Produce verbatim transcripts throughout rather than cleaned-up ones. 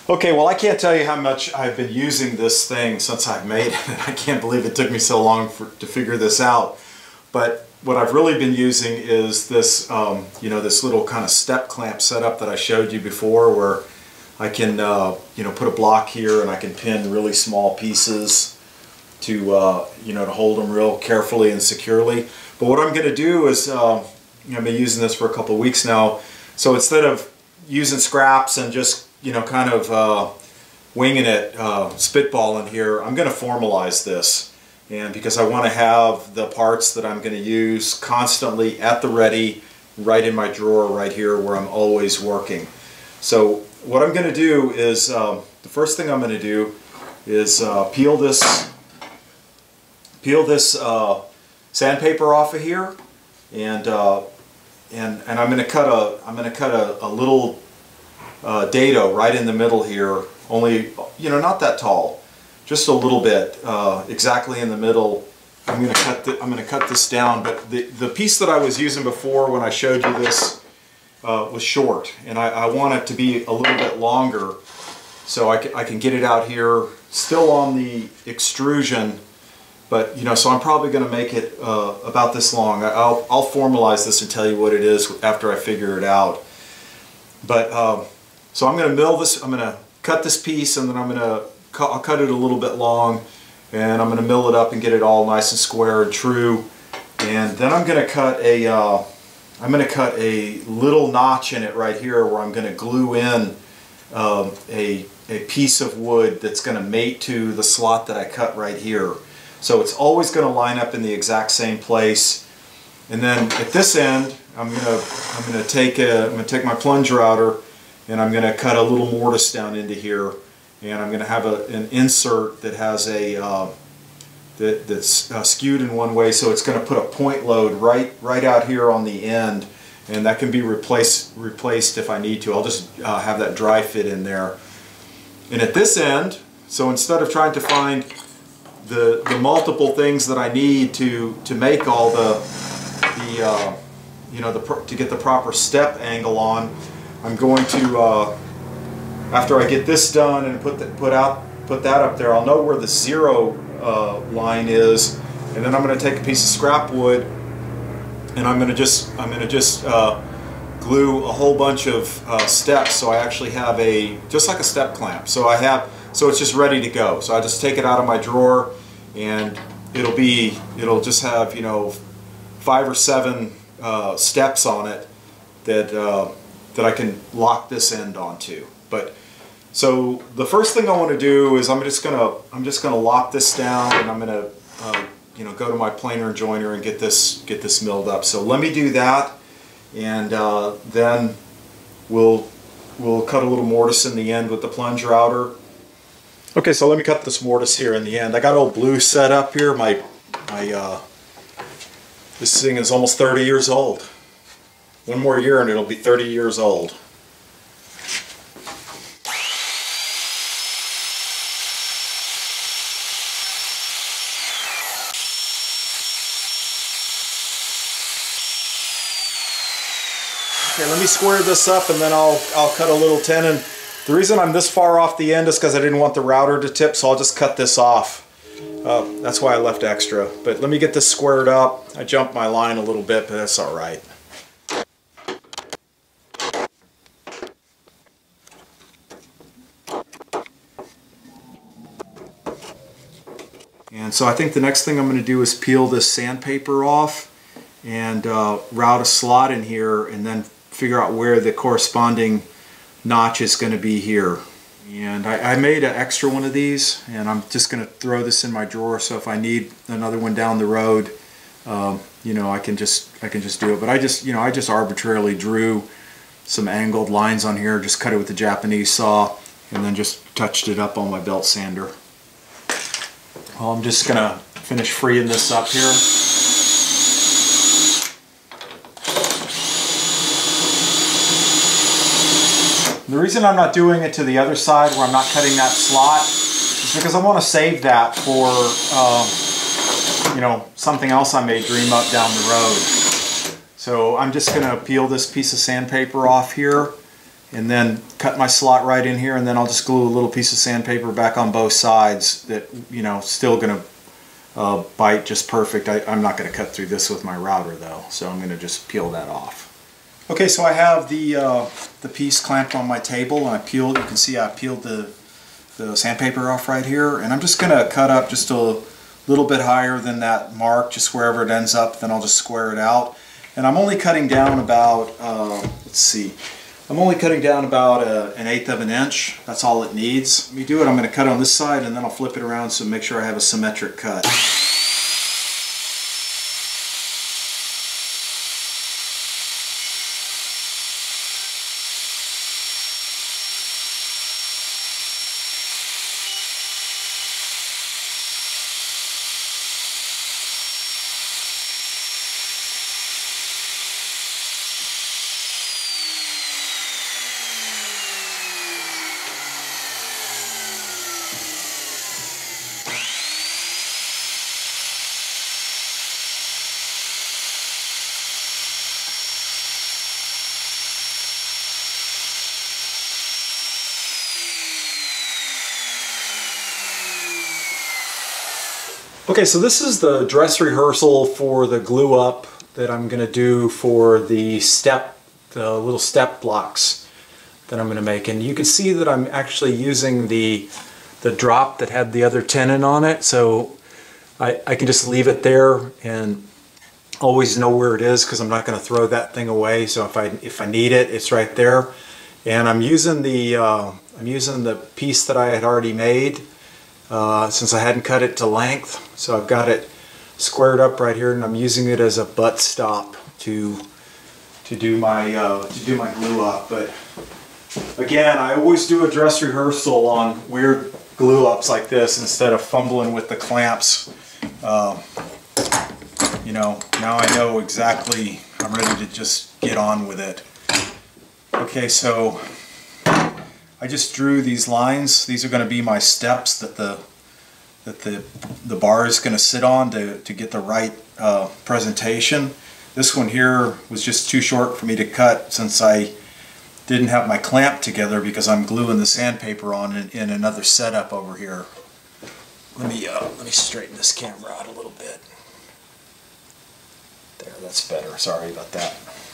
Okay, well, I can't tell you how much I've been using this thing since I've made it. I can't believe it took me so long for, to figure this out. But what I've really been using is this, um, you know, this little kind of step clamp setup that I showed you before, where I can, uh, you know, put a block here and I can pin really small pieces to, uh, you know, to hold them real carefully and securely. But what I'm going to do is, uh, you know, I've been using this for a couple of weeks now. So instead of using scraps and just you know, kind of uh, winging it, uh, spitballing here, I'm going to formalize this. And because I want to have the parts that I'm going to use constantly at the ready, right in my drawer right here where I'm always working. So what I'm going to do is, um, the first thing I'm going to do is uh, peel this, peel this uh, sandpaper off of here, and uh, and and I'm going to cut a, I'm going to cut a, a little Uh, dado right in the middle here, only, you know, not that tall, just a little bit, uh, exactly in the middle. I'm going to cut the, I'm going to cut this down, but the the piece that I was using before when I showed you this uh, was short, and I, I want it to be a little bit longer, so I can, I can get it out here, still on the extrusion, but you know, so I'm probably going to make it uh, about this long. I'll I'll formalize this and tell you what it is after I figure it out, but. Um, So I'm going to mill this, I'm going to cut this piece, and then I'm going to cut, I'll cut it a little bit long, and I'm going to mill it up and get it all nice and square and true. And then I'm going to cut a, uh, I'm going to cut a little notch in it right here where I'm going to glue in um, a, a piece of wood that's going to mate to the slot that I cut right here. So it's always going to line up in the exact same place. And then at this end, I'm going to, I'm going to take a, I'm going to take my plunge router, and I'm going to cut a little mortise down into here, and I'm going to have a, an insert that has a uh, that, that's uh, skewed in one way, so it's going to put a point load right right out here on the end, and that can be replaced replaced if I need to. I'll just uh, have that dry fit in there. And at this end, so instead of trying to find the the multiple things that I need to to make all the the uh, you know the to get the proper step angle on, I'm going to, uh, after I get this done and put the, put out put that up there, I'll know where the zero uh, line is, and then I'm going to take a piece of scrap wood, and I'm going to just I'm going to just uh, glue a whole bunch of uh, steps, so I actually have a just like a step clamp. So I have so it's just ready to go. So I just take it out of my drawer, and it'll be it'll just have you know five or seven uh, steps on it that. Uh, that I can lock this end onto. But so the first thing I want to do is I'm just gonna I'm just gonna lock this down, and I'm gonna uh, you know go to my planer and joiner and get this get this milled up. So let me do that, and uh, then we'll we'll cut a little mortise in the end with the plunge router. Okay, so let me cut this mortise here in the end. I got old blue set up here. My my uh, this thing is almost thirty years old. One more year and it'll be thirty years old. Okay, let me square this up, and then I'll I'll cut a little tenon. The reason I'm this far off the end is because I didn't want the router to tip, so I'll just cut this off. Uh, that's why I left extra. But let me get this squared up. I jumped my line a little bit, but that's all right. And so I think the next thing I'm going to do is peel this sandpaper off and uh, route a slot in here, and then figure out where the corresponding notch is going to be here. And I, I made an extra one of these, and I'm just going to throw this in my drawer, so if I need another one down the road, um, you know, I can just I can just do it. But I just you know I just arbitrarily drew some angled lines on here, just cut it with the Japanese saw, and then just touched it up on my belt sander. Well, I'm just going to finish freeing this up here. The reason I'm not doing it to the other side where I'm not cutting that slot is because I want to save that for, um, you know, something else I may dream up down the road. So I'm just going to peel this piece of sandpaper off here, and then cut my slot right in here, and then I'll just glue a little piece of sandpaper back on both sides that, you know, still gonna uh, bite just perfect. I, I'm not gonna cut through this with my router though, so I'm gonna just peel that off. Okay, so I have the uh, the piece clamped on my table, and I peeled, you can see I peeled the, the sandpaper off right here, and I'm just gonna cut up just a little bit higher than that mark, just wherever it ends up, then I'll just square it out. And I'm only cutting down about, uh, let's see, I'm only cutting down about a, an eighth of an inch. That's all it needs. Let me do it. I'm going to cut on this side, and then I'll flip it around so make sure I have a symmetric cut. Okay, so this is the dress rehearsal for the glue up that I'm going to do for the step, the little step blocks that I'm going to make. And you can see that I'm actually using the, the drop that had the other tenon on it, so I, I can just leave it there and always know where it is, because I'm not going to throw that thing away. So if I, if I need it, it's right there. And I'm using the, uh, I'm using the piece that I had already made. Uh, since I hadn't cut it to length, so I've got it squared up right here, and I'm using it as a butt stop to to do my uh, to do my glue up. But again, I always do a dress rehearsal on weird glue ups like this instead of fumbling with the clamps. Um, you know, now I know exactly. I'm ready to just get on with it. Okay, so I just drew these lines. These are going to be my steps that the that the the bar is going to sit on to, to get the right uh, presentation. This one here was just too short for me to cut since I didn't have my clamp together, because I'm gluing the sandpaper on in, in another setup over here. Let me uh, let me straighten this camera out a little bit. There, that's better. Sorry about that.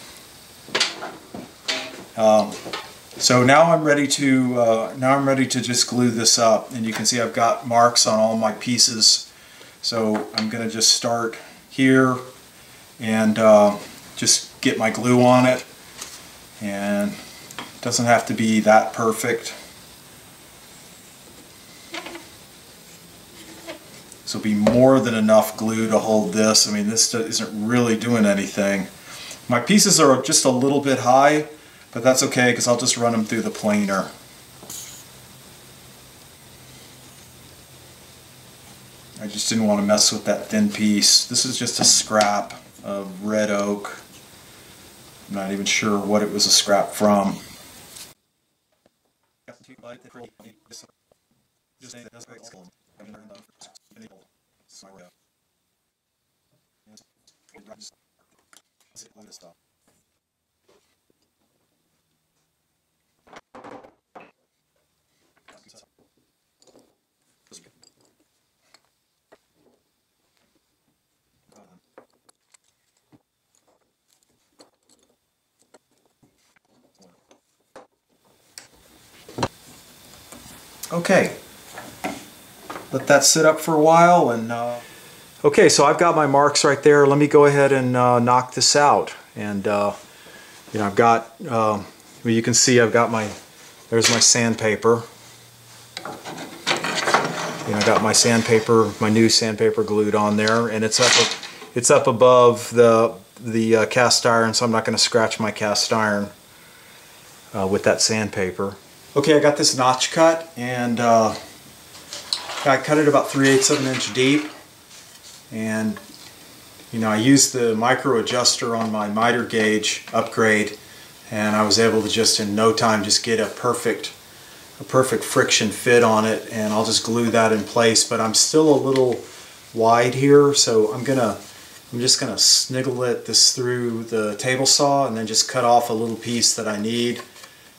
Um, So now I'm ready to uh, now I'm ready to just glue this up, and you can see I've got marks on all my pieces. So I'm going to just start here and uh, just get my glue on it, and it doesn't have to be that perfect. This will be more than enough glue to hold this. I mean, this isn't really doing anything. My pieces are just a little bit high, but that's okay, because I'll just run them through the planer. I just didn't want to mess with that thin piece. This is just a scrap of red oak. I'm not even sure what it was a scrap from. Okay, let that sit up for a while, and uh... okay, so I've got my marks right there. Let me go ahead and uh, knock this out. And uh, you know, I've got, uh, well, you can see I've got my, there's my sandpaper. You know, I got my sandpaper, my new sandpaper glued on there, and it's up, it's up above the the uh, cast iron, so I'm not going to scratch my cast iron uh, with that sandpaper. Okay, I got this notch cut, and uh, I cut it about three eighths of an inch deep, and you know, I used the micro adjuster on my miter gauge upgrade, and I was able to just in no time just get a perfect a perfect friction fit on it, and I'll just glue that in place. But I'm still a little wide here, so I'm gonna I'm just gonna sniggle it this through the table saw, and then just cut off a little piece that I need.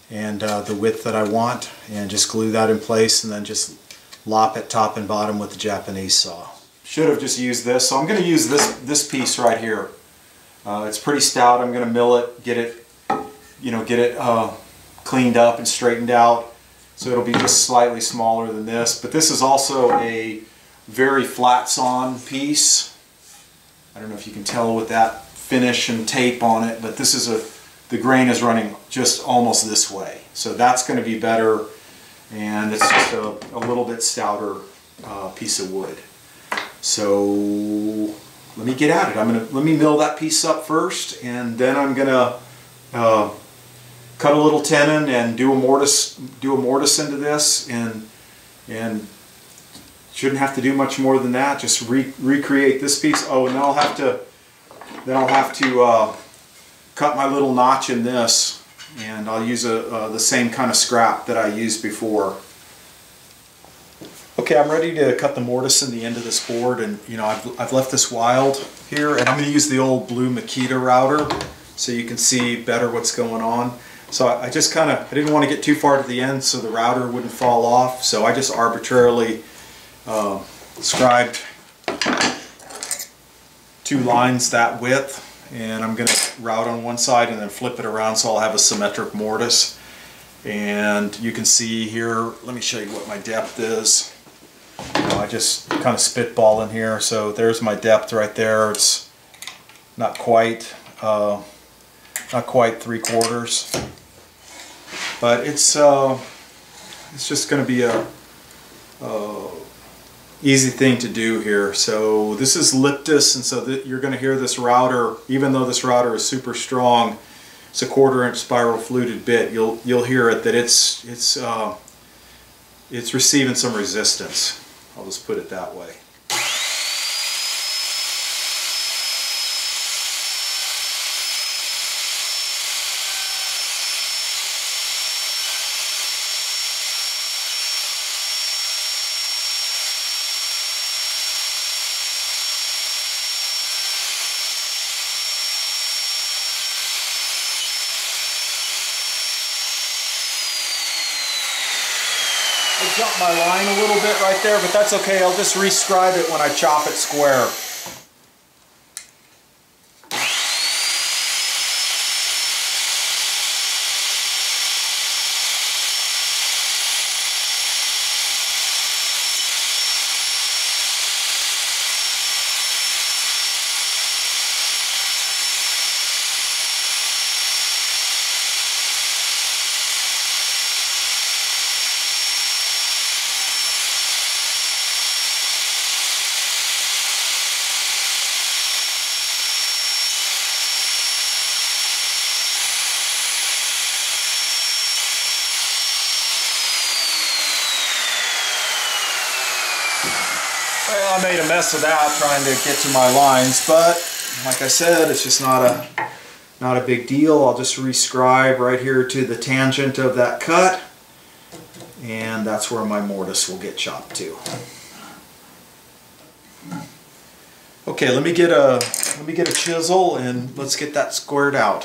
and uh, the width that I want, and just glue that in place, and then just lop it top and bottom with the Japanese saw. Should have just used this, so I'm going to use this this piece right here. Uh, it's pretty stout. I'm going to mill it, get it, you know, get it uh, cleaned up and straightened out, so it'll be just slightly smaller than this. But this is also a very flat sawn piece. I don't know if you can tell with that finish and tape on it, but this is a, the grain is running just almost this way. So that's going to be better, and it's just a, a little bit stouter uh, piece of wood. So let me get at it. I'm gonna let me mill that piece up first, and then I'm gonna uh, cut a little tenon and do a mortise, do a mortise into this, and and shouldn't have to do much more than that. Just re recreate this piece. Oh, and then I'll have to then I'll have to uh, cut my little notch in this, and I'll use a, uh, the same kind of scrap that I used before. Okay, I'm ready to cut the mortise in the end of this board, and you know I've, I've left this wild here, and I'm going to use the old blue Makita router so you can see better what's going on. So I, I just kind of, I didn't want to get too far to the end so the router wouldn't fall off, so I just arbitrarily uh, scribed two lines that width, and I'm going to route on one side and then flip it around so I'll have a symmetric mortise. And you can see here, let me show you what my depth is. You know, I just kind of spitball in here, so there's my depth right there. It's not quite, uh, not quite three quarters, but it's uh, it's just going to be a, a easy thing to do here. So this is Liptus, and so that you're going to hear this router, even though this router is super strong, it's a quarter inch spiral fluted bit. You'll you'll hear it that it's it's uh, it's receiving some resistance. I'll just put it that way. I jumped my line a little bit right there, but that's okay. I'll just rescribe it when I chop it square. Well, I made a mess of that trying to get to my lines, but like I said, it's just not a not a big deal. I'll just rescribe right here to the tangent of that cut, and that's where my mortise will get chopped to. Okay, let me get a let me get a chisel and let's get that squared out.